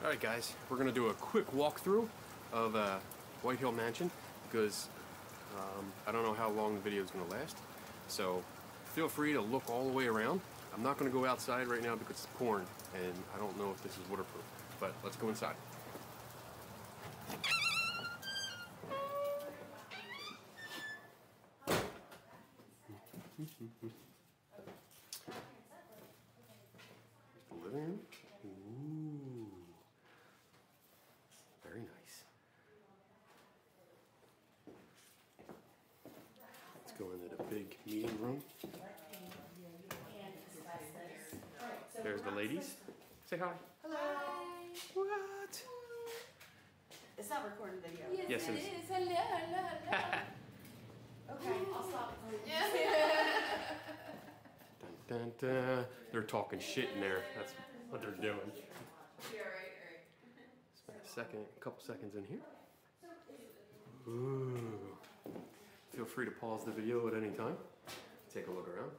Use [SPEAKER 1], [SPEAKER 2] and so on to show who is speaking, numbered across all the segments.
[SPEAKER 1] Alright guys, we're going to do a quick walkthrough of White Hill Mansion because I don't know how long the video is going to last. So feel free to look all the way around. I'm not going to go outside right now because it's pouring and I don't know if this is waterproof. But let's go inside. The living room. Ooh. Very nice. Let's go into the big meeting room. There's the ladies. Say hi.
[SPEAKER 2] Hello.
[SPEAKER 1] What?
[SPEAKER 2] It's not recording video.
[SPEAKER 1] Yes, it is.
[SPEAKER 3] Hello, hello.
[SPEAKER 2] Okay, I'll stop.
[SPEAKER 1] Dun, dun, dun. They're talking shit in there. That's what they're doing.
[SPEAKER 3] Yeah, right.
[SPEAKER 1] Spend a couple seconds in here. Ooh. Feel free to pause the video at any time. Take a look around.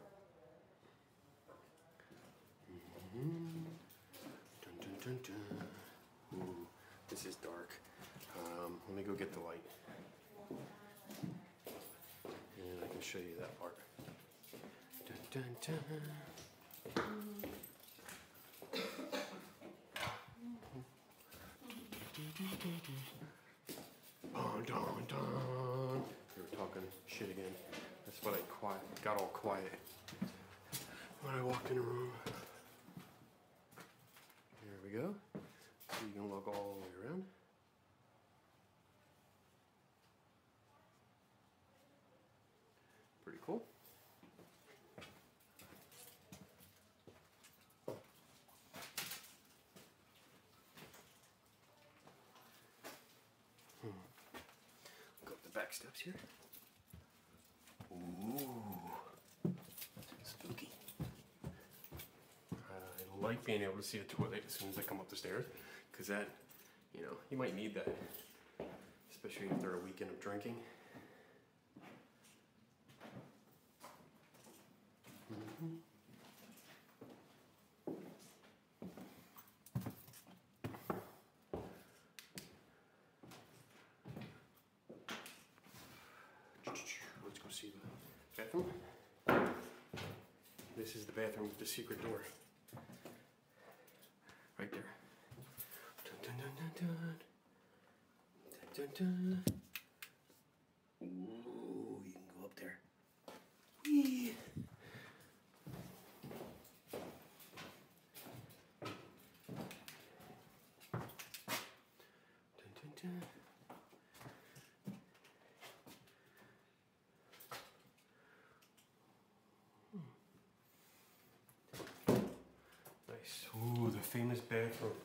[SPEAKER 1] Dun, dun, dun, dun. Ooh, this is dark. Let me go get the light. And I can show you that part. Dun, dun, dun. Dun, dun, dun. They were talking shit again. That's what I got all quiet when I walked in the room. There we go. So you can look all the way around. Pretty cool. Go up the back steps here. Ooh, spooky. I like being able to see the toilet as soon as I come up the stairs, because that, you know, you might need that, especially after a weekend of drinking. Let's go see the bathroom. This is the bathroom with the secret door. Right there. Dun, dun, dun, dun, dun. Dun, dun, dun. Ooh, you can go up there. Whee! Dun, dun, dun. Nice. Ooh, the famous bathroom.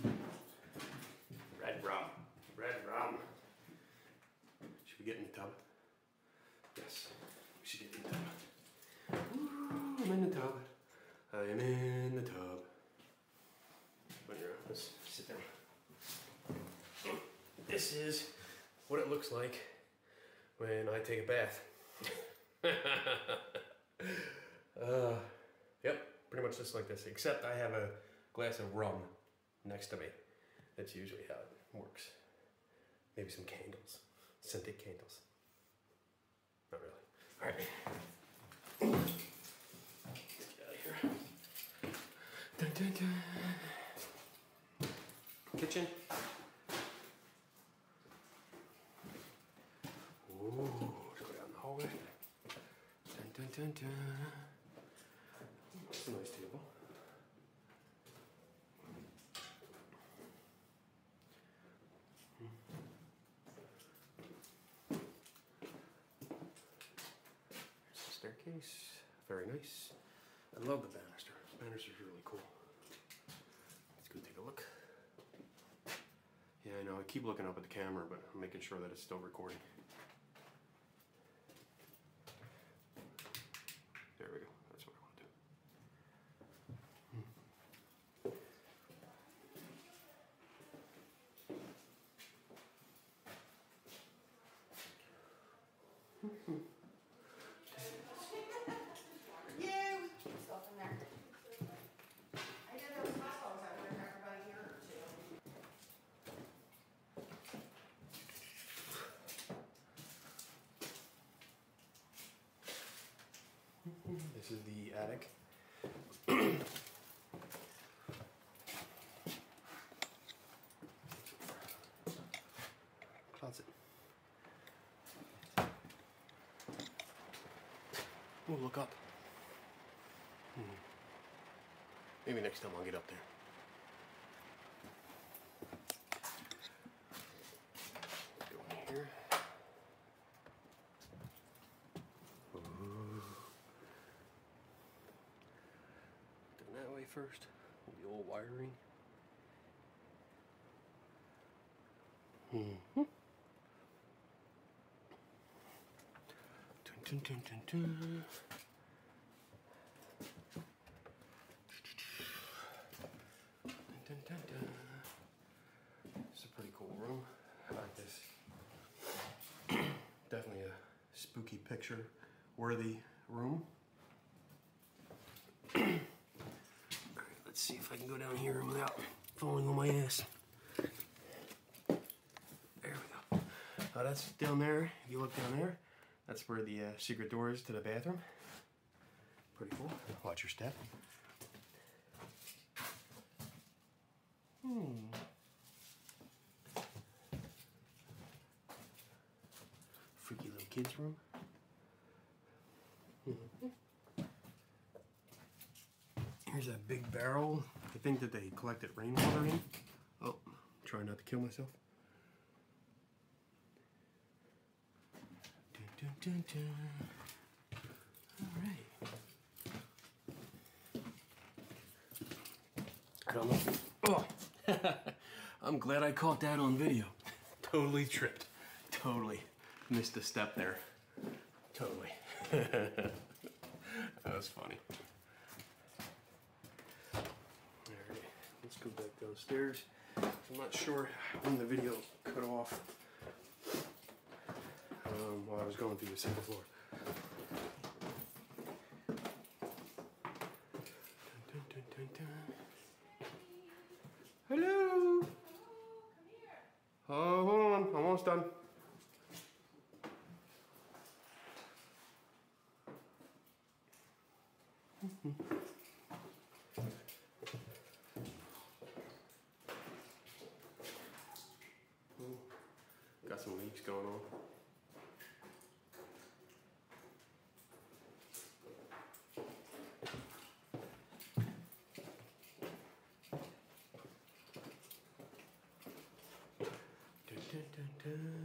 [SPEAKER 1] Red rum. Red rum. Should we get in the tub? Yes. We should get in the tub. Ooh, I'm in the tub. I am in the tub. When you're let's sit down. This is what it looks like when I take a bath. Yep, pretty much just like this, except I have a glass of rum next to me. That's usually how it works. Maybe some candles, scented candles. Not really. All right. Let's get out of here. Dun, dun, dun. Kitchen. Ooh, let's go down the hallway. Dun, dun, dun, dun. That's a nice table. There's the staircase. Very nice. I love the banister. The banister's really cool. Let's go take a look. Yeah, I know. I keep looking up at the camera, but I'm making sure that it's still recording. There we go. That's what I want to do.
[SPEAKER 2] Yeah, we keep stuff in there. I know there was hot dogs out there for everybody here too.
[SPEAKER 1] Closet. Oh, look up. Maybe next time I'll get up there. Go in here. Doing that way first. The old wiring. Dun, dun, dun, dun, dun. Dun, dun, dun. It's a pretty cool room. I like this. Definitely a spooky picture worthy room. Alright, let's see if I can go down here without falling on my ass. There we go. That's down there. If you look down there, that's where the secret door is to the bathroom. Pretty cool. Watch your step. Freaky little kids' room. Here's that big barrel. I think that they collected rainwater in. Oh, try not to kill myself. Dun, dun, dun, dun. All right. I don't know. Oh. I'm glad I caught that on video. Totally tripped. Totally missed a step there. Totally. That was funny. Alright, let's go back downstairs. I'm not sure when the video cut off while I was going through the second floor. Dun, dun, dun, dun, dun. Hello. Oh, hold on, I'm almost done. Got some leaks going on. Dun, dun, dun, dun.